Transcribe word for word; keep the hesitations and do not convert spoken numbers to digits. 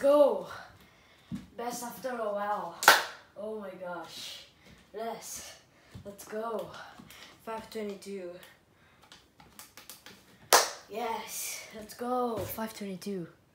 go. Best after a while. Oh my gosh. Yes. Let's go. five twenty-two. Yes. Let's go. five twenty-two.